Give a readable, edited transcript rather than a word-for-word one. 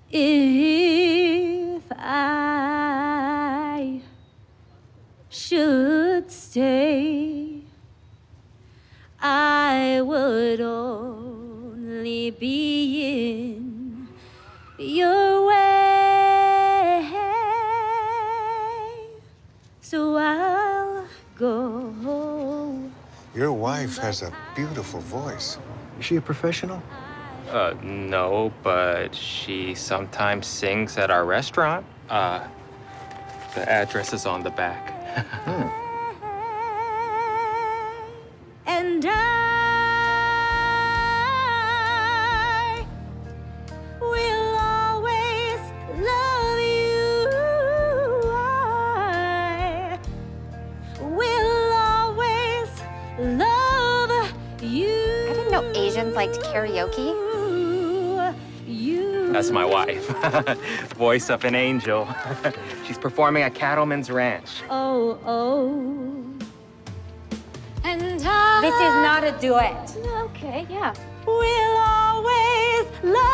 If I should stay, I would only be in your way. So I'll go. Your wife has a beautiful voice. Is she a professional? No, but she sometimes sings at our restaurant. The address is on the back. And I will always love you. I will always love you. I didn't know Asians liked karaoke. That's my wife. Voice of an angel. She's performing at Cattleman's Ranch. Oh. And I... This is not a duet. Okay, yeah. We'll always love